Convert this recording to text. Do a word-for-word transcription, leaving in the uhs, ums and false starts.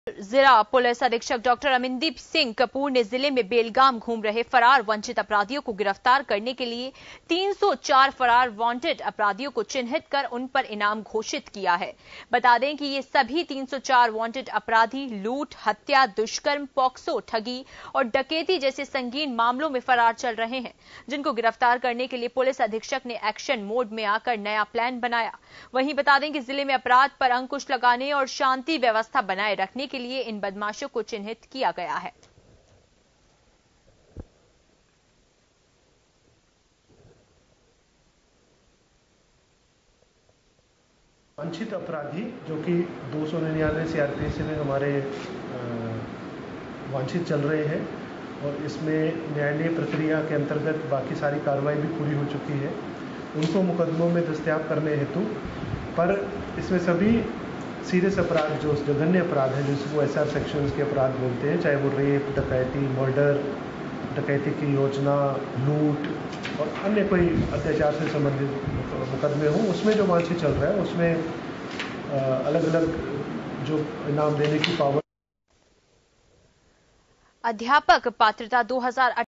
जिला पुलिस अधीक्षक डॉक्टर अमिनदीप सिंह कपूर ने जिले में बेलगाम घूम रहे फरार वांछित अपराधियों को गिरफ्तार करने के लिए तीन सौ चार फरार वांटेड अपराधियों को चिन्हित कर उन पर इनाम घोषित किया है। बता दें कि ये सभी तीन सौ चार वांटेड अपराधी लूट, हत्या, दुष्कर्म, पॉक्सो, ठगी और डकैती जैसे संगीन मामलों में फरार चल रहे हैं, जिनको गिरफ्तार करने के लिए पुलिस अधीक्षक ने एक्शन मोड में आकर नया प्लान बनाया। वहीं बता दें कि जिले में अपराध पर अंकुश लगाने और शांति व्यवस्था बनाए रखने के लिए इन बदमाशों को चिन्हित किया गया है। वांछित अपराधी जो कि दो सौ निन्यानवे सीआरपीसी में हमारे वांछित चल रहे हैं और इसमें न्यायालयीय प्रक्रिया के अंतर्गत बाकी सारी कार्रवाई भी पूरी हो चुकी है। उनको मुकदमों में दस्तयाब करने हेतु, पर इसमें सभी सीरियस अपराध जो जघन्य अपराध हैं जिसको एस आर सेक्शंस के अपराध बोलते हैं, चाहे वो रेप, डकैती, मर्डर, डकैती की योजना, लूट और अन्य कोई अत्याचार से संबंधित मुकदमे हों, उसमें जो वांछित चल रहा है उसमें अलग अलग जो इनाम देने की पावर। अध्यापक पात्रता दो हजार